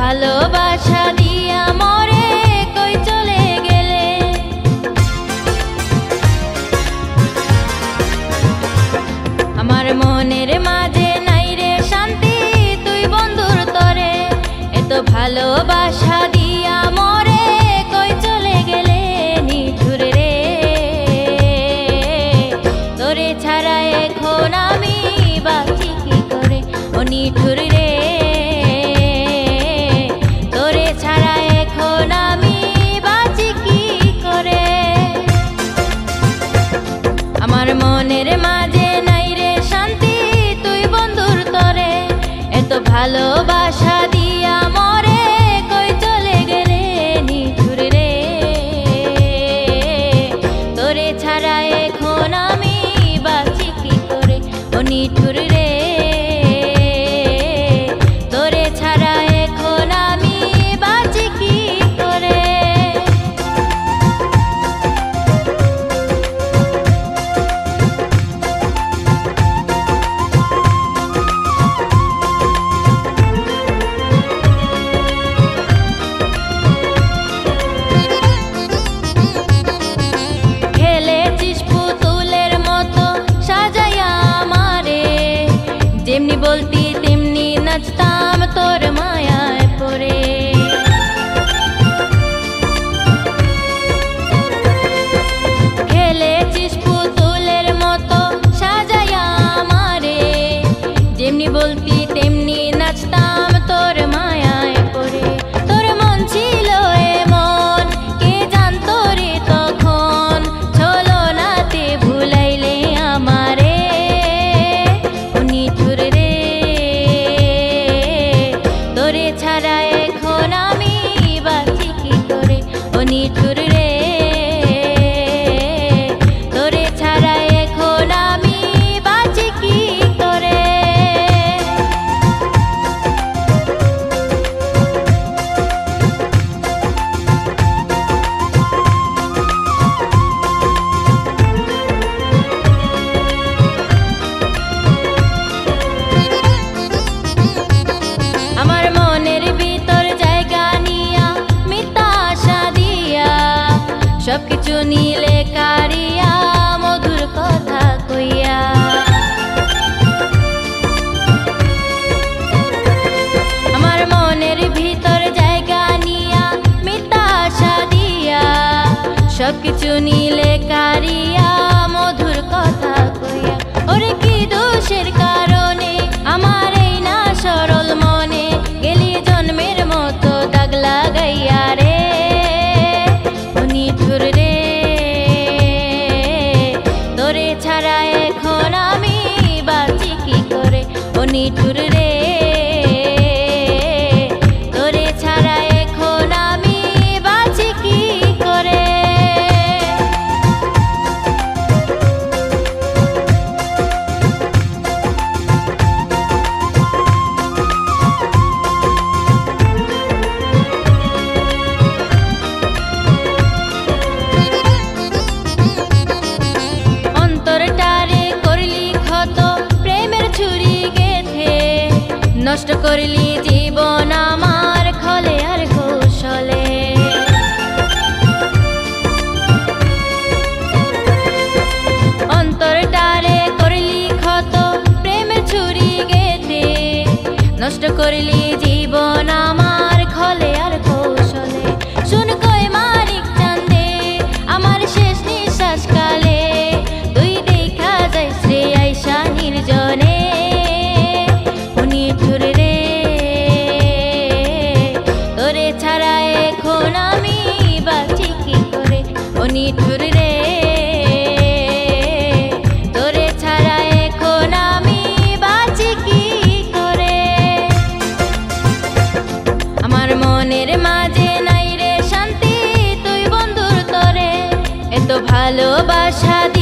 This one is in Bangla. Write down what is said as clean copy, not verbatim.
ভালোবাসা দিয়া মরে কই চলে গেলে। আমার মনের মাঝে নাই রে শান্তি তুই বন্ধুর তরে, এত ভালোবাসা দিয়া মরে কই চলে গেলে নিঠুর রে। তোরে ছাড়া এখন আমি বাঁচি কি করে ও নিঠুর রে। তোরে ছাড়া এখন আমি বাঁচি কি করে। আমার মনের মাঝে নাই রে শান্তি তুই বন্ধুর তরে, এত ভালোবাসা দিয়া মরে কই চলে গেলে নিঠুর রে। তোরে ছাড়া এখন আমি বাঁচি কি করে ও নিঠুর রে। তোরে ছাড়া এখন আমি বাঁচি কি করে। যেমনি বলতি তেমনি নাচতাম তোর মায়ায় পড়ে। খেলেছিস পুতুলের মতো সাজায়া আমারে, যেমনি বলতি তেমনি নাচতাম তোর মায়ায় পড়ে। তোর মন ছিল এমন কে জানতো রে তখন, চলো নাতে ভুলাইলে আমারে নিঠুর রে। তোরে ছাড়া এখন আমি বাঁচি কি করে ও নিঠুর রে। তোরে ছাড়া এখন আমি বাঁচি কি করে। আমার মনের ভিতর জায়গা নিয়া মিথ্যা আশা দিয়া সবকিছু নিলে কারিয়া মধুর কথা কইয়া। আমার মনের ভিতর জায়গা নিয়া মিথ্যা আশা দিয়া সবকিছু নিলে কারিয়া মধুর কথা কইয়া। ওরে কি দোষের কারণে আমার এই না সরল মনে গেলি জন্মের মতো দাগ লাগাইয়া রে ও নিঠুর রে। তোরে ছাড়া এখন আমি বাঁচি কি করে ও নিঠুর রে। তোরে ছাড়া এখন আমি বাঁচি কি করে। অন্তরটারে করলি ক্ষত প্রেমের ছুরি গেথে, নষ্ট করলি জীবন আমার খলে আর কৌশলে। অন্তরটারে করলি ক্ষত প্রেমের ছুরি গেথে, নষ্ট করলি জীবন আমার খলে আর কৌশলে। শুন কই মানিক চান্দে আমার শেষ নিঃশ্বাস কালে, তুই দেখা যাইস রে আইসা নির্জনে ও নিঠুর রে। তোরে ছাড়া এখন আমি বাঁচি কি করে ও নিঠুর রে। তোরে ছাড়া এখন আমি বাঁচি কি করে। আমার মনের মাঝে নাই রে শান্তি তুই বন্ধুর তরে, এত ভালোবাসা